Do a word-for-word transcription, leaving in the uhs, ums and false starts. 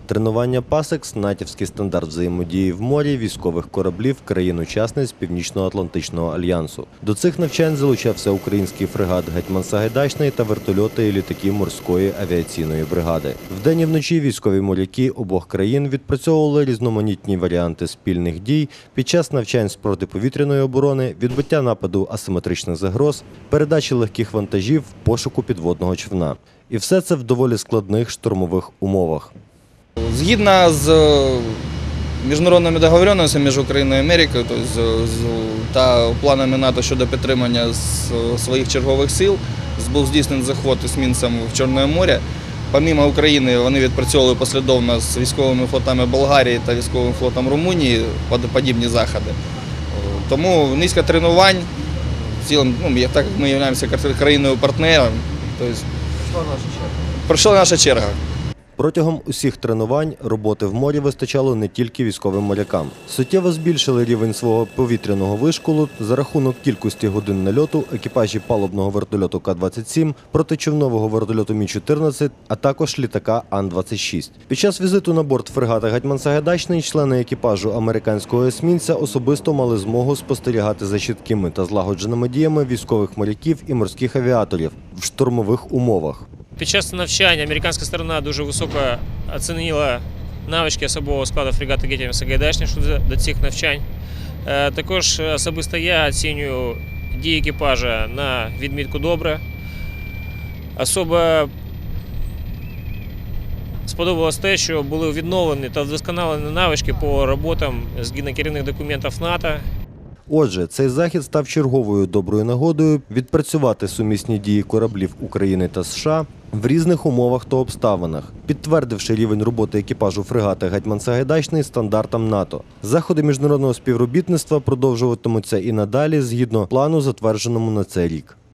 Тренування «Пасекс» – натівський стандарт взаємодії в морі військових кораблів країн-учасниць Північно-Атлантичного альянсу. До цих навчань залучався український фрегат «Гетьман Сагайдачний» та вертольоти і літаки морської авіаційної бригади. Вдень і вночі військові моряки обох країн відпрацьовували різноманітні варіанти спільних дій під час навчань з протиповітряної оборони, відбиття нападу асиметричних загроз, передачі легких вантажів, пошуку підводного човна. І все це в доволі складних штурмових умовах. Згідно з міжнародними договоренностями між Україною і Америкою, тобто та планами НАТО щодо підтримання своїх чергових сил, був здійснений заход есмінцем в Чорне море. Помимо України, вони відпрацьовували послідовно з військовими флотами Болгарії та військовим флотом Румунії подібні заходи. Тому низка тренувань, ну, так як ми являємося країною-партнером, тобто пройшла наша черга. Протягом усіх тренувань роботи в морі вистачало не тільки військовим морякам. Суттєво збільшили рівень свого повітряного вишколу за рахунок кількості годин нальоту екіпажі палубного вертольоту Ка двадцять сім, протичовнового вертольоту Мі чотирнадцять, а також літака Ан двадцять шість. Під час візиту на борт фрегата «Гетьман Сагайдачний» члени екіпажу американського есмінця особисто мали змогу спостерігати за чіткими та злагодженими діями військових моряків і морських авіаторів в штурмових умовах. Під час навчання американська сторона дуже високо оцінила навички особового складу фрегата «Гетьман Сагайдачний» щодо до цих навчань. Також особисто я оцінюю дії екіпажа на відмітку добре. Особо сподобалось те, що були відновлені та вдосконалені навички по роботам згідно керівних документів НАТО. Отже, цей захід став черговою доброю нагодою відпрацювати сумісні дії кораблів України та США в різних умовах та обставинах, підтвердивши рівень роботи екіпажу фрегата «Гетьман Сагайдачний» стандартам НАТО. Заходи міжнародного співробітництва продовжуватимуться і надалі згідно плану, затвердженому на цей рік.